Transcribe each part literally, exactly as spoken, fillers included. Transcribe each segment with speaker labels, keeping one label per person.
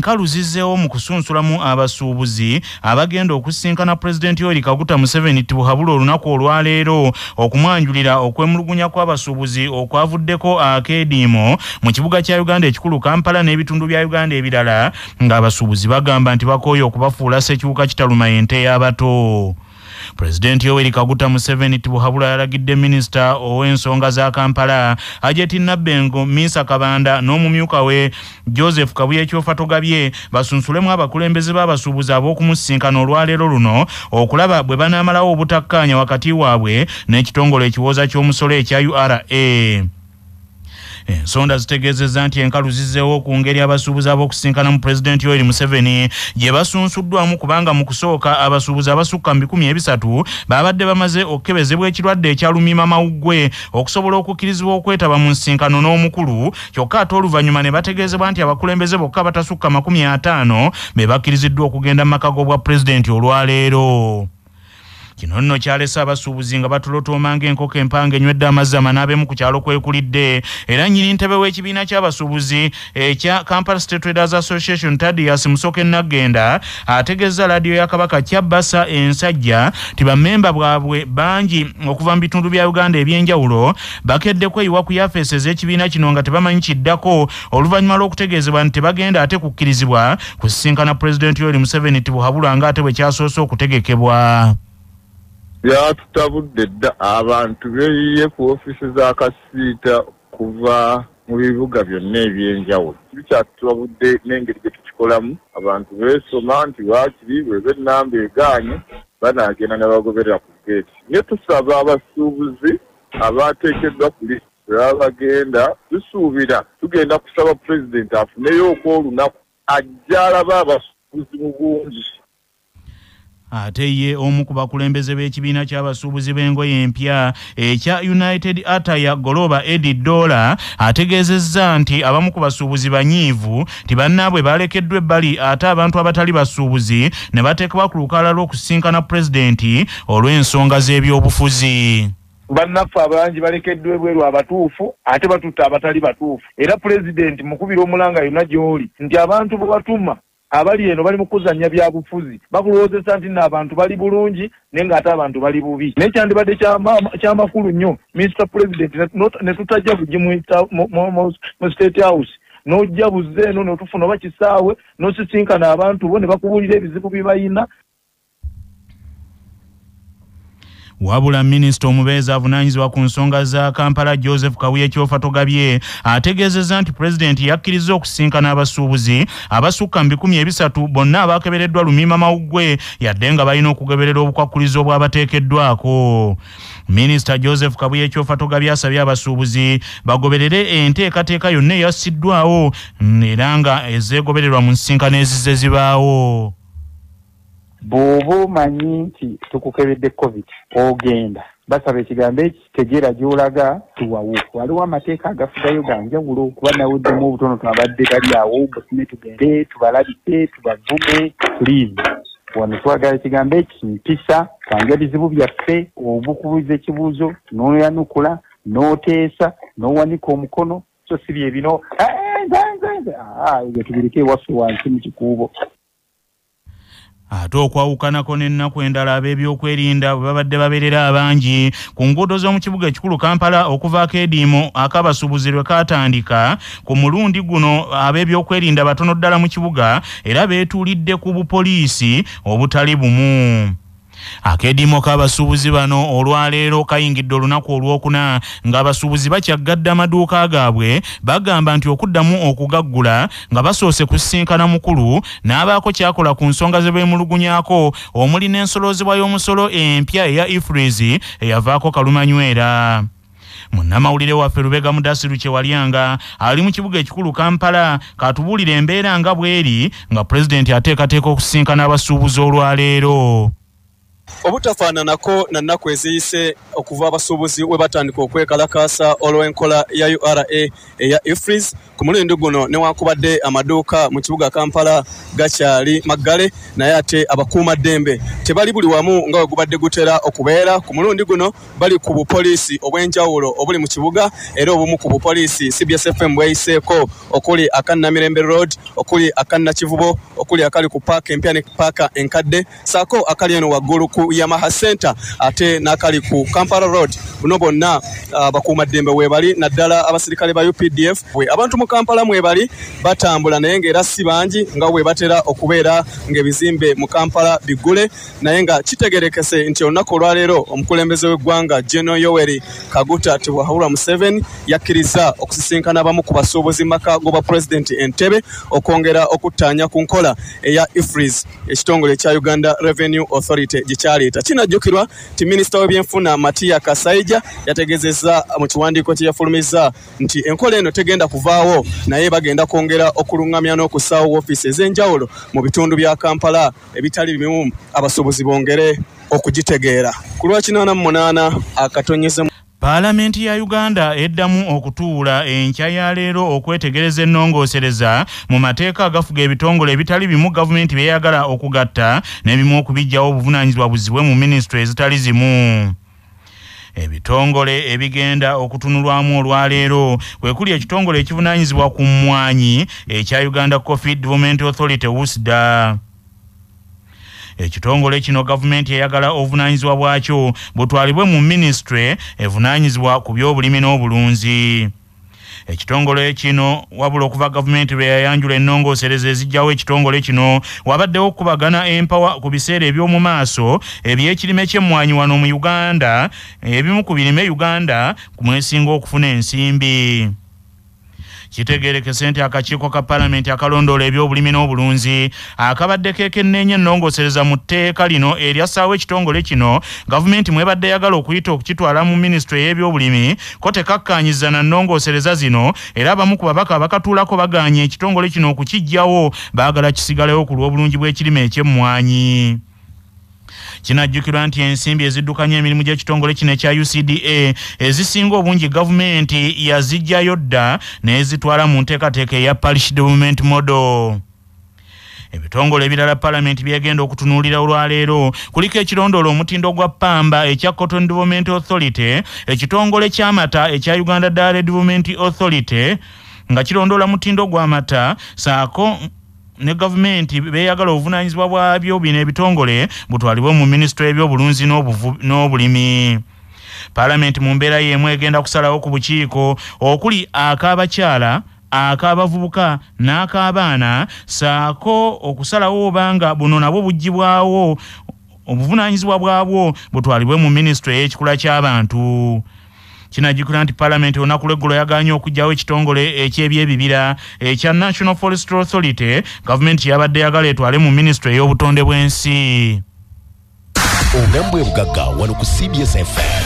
Speaker 1: enkalu zizzeewo mu kusunsulamu abasuubuzi abagenda okusinkana Pulezidenti Yoweri Kaguta Museveni tibuhabula olunaku olwaleero okumwanjulira okwemulugunya kw'abasuubuzi okwavuddeko akeediimo mu kibuga kya Uganda ekikulu Kampala n'ebitundu bya Uganda ebirala ng'abasuubuzi bagamba nti bakooye okubafuula ssekiwuka kitaluma ente y'abato. President Yoweri Kaguta Museveni tibuhabula yalagidde Minisita ow'ensonga za Kampala Ajeti Nabbengo Misa Kabanda n'omumyuka we Joseph Kabuye Kyofatogabye basunsulemu abakulembeze b'abasuubuzi ab'okumusinkana olwaleero luno okulaba bwe banaamalawo obutakkaanya wakati waabwe n'ekitongole ekiwooza ky'omusolo ekya U R A. Ensonda zitegeezezza nti enkalu zizzeewo ku ngeri abasuubuzi ab'okusinkana mu Pulezidenti Yoweri Museveni gye basunsuddwamu kubanga mu kusooka abasuubuzi abasukka mu bikumi ebisatu babadde bamaze okukebezebwa ekirwadde ekya lumiimamawuggwe okusobola okukkirizibwa okwetaba mu nsinkano n'omukulu kyokka ate oluvannyuma ne bategeezebwa nti abakulembeze bokka batasukka makumi ataano be bakkiriziddwa okugenda mu maka g'obwa Pulezidenti olwaleero. Kino nno kyalesa abasuubuzi nga batolotooma ng'enkoko empanga enywedde amazzi amanaabe ku kyalo kwekulidde era nnyini ntebe w'ekibiina ky'abasuubuzi ekya Kampala State Traders Association Thaddeus Musoke Nagenda ategeeza laadiyo ya Kabaka Kyabbasa ensajja ti bammemba bwabwe bangi okuva mu bitundu bya Uganda ebyenjawulo bakedde kweyiwa ku yafeesi ez'ekibiina kino nga tebamanyi kiddako oluvannyuma lw'okutegeezebwa nti tebagenda ate kukkirizibwa kusisinkana Pulezidenti Yoweri Museveni tibuhabula ng'ate bwe kyasoose okutegekebwa.
Speaker 2: Byatutabudde dda abantu beeyiye ku ofiisi za kasiita kuva mu bibuga byonna ebyenjawulo. Bikyatutabudde n'engeri gye tukikolamu abantu beesoma nti waakiri bweba ennamba egaanye banaagenda ne bagoberera ku geeti. Naye tusaba abasuubuzi abaateekeddwa ku lisiti bwe bagenda tusuubira tugenda kusaba Pulezidenti afuneyo okw'olunaku ajja alaba abasuubuzi mu bungi.
Speaker 1: Ate ye omu ku bakulembeze b'ekibiina ky'abasuubuzi b'engoye empya ekya United Attire Goloba Eddie Dollar ategeezezza nti abamu ku basuubuzi banyiivu ti bannaabwe balekeddwa ebbali ate abantu abatali basuubuzi ne bateekebwa ku lukalala lw'okusinkana Pulezidenti olw'ensonga z'ebyobufuzi.
Speaker 3: Bannaffe abangi balekeddwa ebweru abatuufu ate batutta abatali batuufu era Pulezidenti mukubira omulanga yonna gy'oli nti abantu bwe batuma abali eno bali mukuzanya bya bufuzi bakulowoozesa nti n'abantu bali bulungi naye ng'ate abantu bali bubi naye kyandibadde ky'amakulu nnyo Minisita Pulezidenti ne tutajja bugi mu State House n'ojja buzze eno n'otufuna oba kisaawe n'osisinkana abantu bo ne bakubuulira ebizibu bye bayina.
Speaker 1: Wabula Minisita omubeezi avunaanyizibwa ku nsonga za Kampala Joseph Kabuye Kyofatogabye ategeezezza nti Pulezidenti yakkiriza okusinkana abasuubuzi abasukka mu bikumi ebisatu bonna abaakebereddwa lumiimamawuggwe yadde nga balina okugoberera obukwakkulizo obwabateekeddwako. Minisita Joseph Kabuye Kyofatogabye asabye abasuubuzi bagoberere enteekateeka yonna eyassiddwawo era nga ezeegobererwa mu nsinkano ezizze zibaawo.
Speaker 4: Bw'oba omanyi nti tukukebedde COVID ogenda basaba ekigambo ekitegeera gy'olaga tuwawu. Waliwo amateeka agafuga ganjawulo kuba nawuddemu obutono twabadde bali awo busime tugende tubalabike tubavume tuliize. Wano twagala ekigambo ekimpisa twanja bizibu byaffe obukubuuza ekibuuzo n'oyanukula n'oteesa n'owanika omukono so si bye bino ebyo tubireke ewaffe wansi mu kikuubo.
Speaker 1: Ate okwawukanako n'ennaku endala ab'ebyokwerinda bwe babadde babeerera abangi ku nguudo z'omu kibuga ekikulu Kampala okuva akeediimo ak'abasuubuzi lwe kaatandika ku mulundi guno ab'ebyokwerinda batono ddala mu kibuga era beetuulidde ku bupoliisi obutali bumu. Akeediimo k'abasuubuzi bano olwaleero kayingidde olunaku olwokuna ng'abasuubuzi bakyaggadde amaduuka gaabwe bagamba nti okuddamu okugaggula nga basoose kusisinkana mukulu n'abaako kyakola ku nsonga ze beemulugunyako omuli n'ensoloozebwa y'omusolo empya eya Ifreezi eyavaako kalumanywera. Munnamawulire waffe Lubega Mudasiru Kyewalyanga ali mu kibuga ekikulu Kampala katubuulira embeera nga bweri nga Pulezidenti ateekateeka okusinkana abasuubuzi olwaleero.
Speaker 5: obutafaananako na nnaku eziyise okuva abasuubuzi we batandika okwekalakaasa olw'enkola ya U R A eya IFRIS ku mulundi guno newankubadde amaduuka mu kibuga Kampala gakyali maggale naye ate abakuuma ddembe tebali buli wamu nga we gubadde gutera okubeera ku mulundi guno bali ku bupoliisi obw'enjawulo obuli mu kibuga era obumu ku bupoliisi C B S F M bweyiseeko okuli aka Namirembe Road okuli aka Nakivubo okuli akali ku Park empya ne Park enkadde saako akali eno waggulu ku Yamaha Center ate n'akali ku Kampala Road buno bonna abakuuma ddembe weebali naddala abasirikale ba U P D F we abantu mu Kampala mwebali batambula naye ng'era si bangi nga we batera okubeera ng'ebizimbe mu Kampala biggule naye nga kitegerekese nti olunaku olwaleero omukulembeze w'eggwanga General Yoweri Kaguta Tebwahura Museveni yakkiriza okusisinkana abamu ku basuubuzi maka goba President Entebbe okwongera okuttaanya ku nkola eya IFRIS ekitongole ekya Uganda Revenue Authority gikyaleeta kinajjukirwa ti minisita w'ebyenfuna Matia Kasaija yategezezza mu kiwandiiko kye yafulumiza nti enkola eno tegenda kuvaawo naye bagenda kwongera okulungamya n'okusaawo ofiisi ez'enjawulo mu bitundu bya Kampala ebitali bimu abasuubuzi bongere okugitegeera ku lwa kinaana mu munaana akatonyeze.
Speaker 1: Paalamenti ya Uganda eddamu okutuula enkya ya leero okwetegereza ennongoosereza mu mateeka agafuga ebitongole ebitali bimu gavumenti byeyagala okugatta n'ebimu okubijjawo obuvunaanyizibwa buzibwe mu minisitule ezitali zimu. Ebitongole ebigenda okutunulwamu olwaleero kwe kuli ekitongole ekivunaanyizibwa ku mmwanyi ekya Uganda Coffee Development Authority U S D A. Ekitongole kino gavumenti eyagala obuvunaanyizibwa bwakyo butwalibwe mu ministry evunaanyizibwa ku by'obulimi n'obulunzi. Ekitongole kino wabula okuva gavumenti bwe yayanjula ennongoosereza ezijjawo ekitongole kino wabaddewo okubagana empawa ku biseera eby'omu maaso eby'ekirime ky'emmwanyi wano mu Uganda ebimu ku birime Uganda ku mwesinga okufuna ensimbi. Kitegerekese nti akakiiko ka Paalamenti akalondoola eby'obulimi n'obulunzi akabadde keekenneenye ennongoosereza mu tteeka lino eryassaawo ekitongole kino gavumenti mwebadde yagala okuyita okukitwala mu minisitule y'ebyobulimi ko tekakkaanyiza na nnongoosereza zino era abamu ku babaka bakatuulako bagaanye ekitongole kino okukiggyawo baagala kisigalewo ku lw'obulungi bw'ekirime eky'emmwanyi. Kinajjukirwa nti ensimbi eziddukanya emirimu gy'ekitongole kino ekya U C D A ezisinga obungi gavumenti yazijjayo dda n'ezitwala mu nteekateeka eya Parish Development Model. Ebitongole ebirala Paalamenti byegenda okutunuulira olwaleero kuliko ekirondoola omutindo gwa ppamba ekya Cotton Development Authority, ekitongole ky'amata ekya Uganda Dairy Development Authority nga kirondoola mutindo gw'amata saako ne gavumenti beyagala obuvunaanyizibwa bwabyo bino ebitongole butwalibwe mu minisitule y'ebyobulunzi n'obulimi. Paalamenti mu mbeera y'emu egenda kusalawo ku bukiiko okuli ak'abakyala ak'abavubuka n'ak'abaana saako okusalawo obanga buno nabwo buggyibwawo obuvunaanyizibwa bwabwo butwalibwe mu minisitule y'ekikula ky'abantu. Kinajjukirwa nti Paalamenti olunaku lw'eggulo yagaanye okuggyawo ekitongole eky'ebyebibira ekya National Forestry Authority gavumenti yabadde yagala etwale mu minisitule y'obutonde bw'ensi.
Speaker 6: Ogambwe bugagga wano ku C B S F M.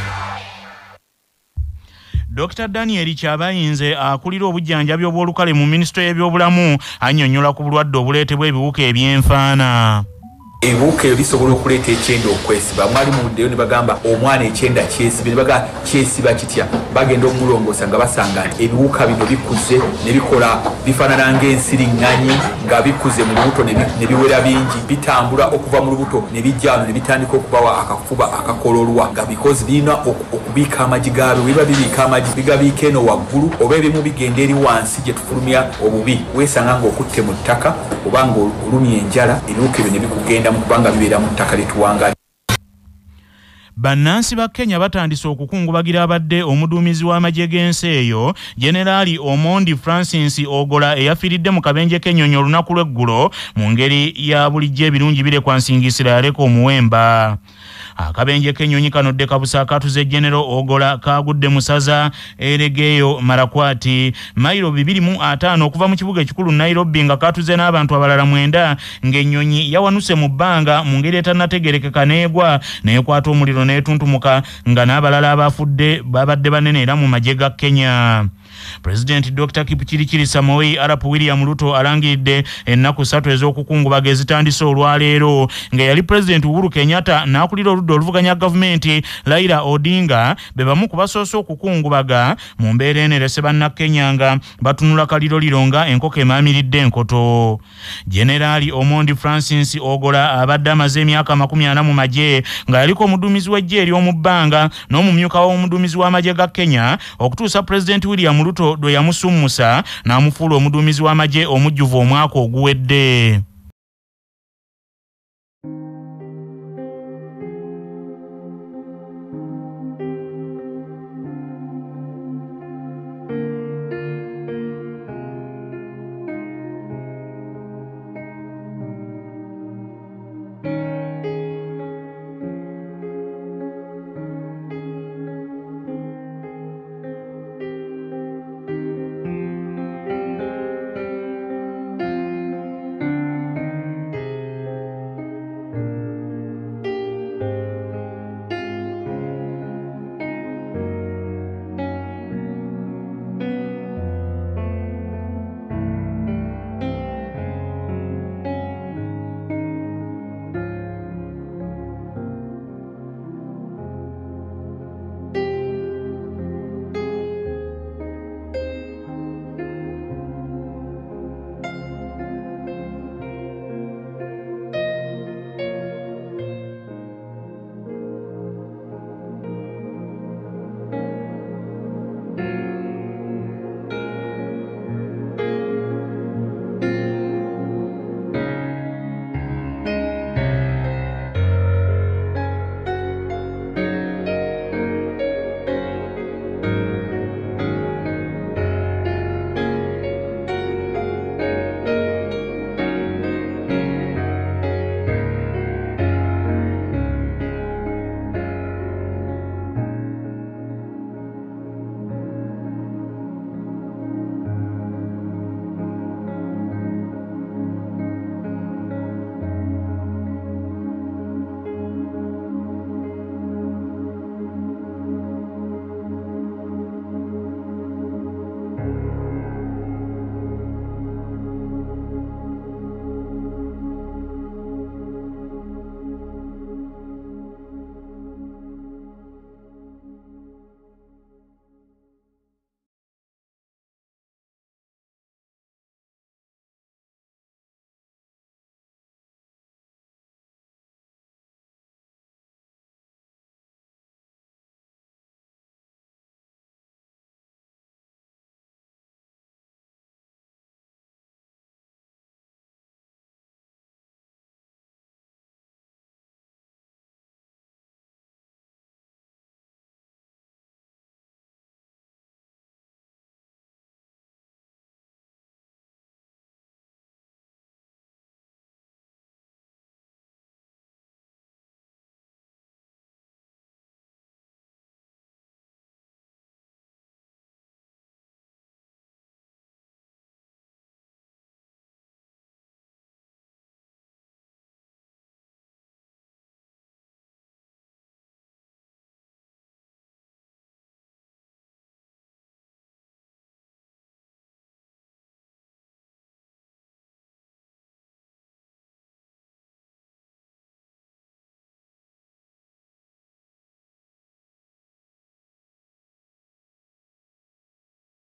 Speaker 1: Doctor Daniel Kyabayinze akulira obujjanjabi obw'olukale mu minisitule y'ebyobulamu annyonnyola ku bulwadde obuleetebwa ebiwuka eby'enfaana.
Speaker 7: Ebiwuka ebisobola okuleeta ekyenda okwesiba mwali mu buddeyo ne bagamba omwana ekyenda kyesiba ne baga kyesiba kitya bagenda omulongoosa nga basanga nti ebiwuka bino bikuze ne bikola bifaanana ng'ensiriŋŋanyi nga bikuze mu lubuto ne biwera bingi bitambula okuva mu lubuto ne bijja wano ne bitandika okubawa akafuba akakololwa nga bikozi birina okubiika amagi gaabyo biba bibiika amagi bigabiika eno waggulu oba ebimu bigenda eri wansi gye tufulumya obubi weesanga ng'okutte mu ttaka oba ng'olumya enjala ebiwuka ebyo ne bikugenda kubanga bibeera mu ttaka lituwanga.
Speaker 1: Bannansi ba Kenya batandise okukungubagira abadde omuduumizi w'amagye g'ensi eyo Generali Omondi Francis Ogola eyafiiridde mu kabenje k'ennyonyi olunaku lw'eggulo mu ngeri ya bulijjo ebirungi bire kwa nsingisira yaleka omuwemba. Akabenje k'ennyonyi kanodde kabusa katuze General Ogola kagudde musaza Eregeyo Marakwati mailo bibiri mu ataano okuva mu kibuga ekikulu Nairobi nga katuze n'abantu abalala mwenda ng'ennyonyi yawanuse mu bbanga mu ngeri etannategerekeka neegwa neekwata omuliro n'etuntumuka nga n'abalala abafudde babadde banene era mu magye ga Kenya. President Doctor Kipchirchir Samoei Arap William Ruto alangiridde ennaku ssatu ez'okukungubaga ezitandise olwaleero nga yali President Uhuru Kenyatta n'akulira oludda oluvuganya gavumenti Raila Odinga be bamu ku basoose okukungubaga mu mbeera enerese bannakenya nga batunula kaliro lironga enkoko emaamiridde enkoto. Generali Omondi Francis Ogola abadde amaze emyaka makumi ana mu magye nga yaliko omuduumizi w'eggye ery'omu bbanga n'omumyuka w'omuduumizi w'amagye ga Kenya okutuusa President William Ruto dwe yamusummusa n'amufuula omuduumizi w'amagye omujjuvu omwaka oguwedde.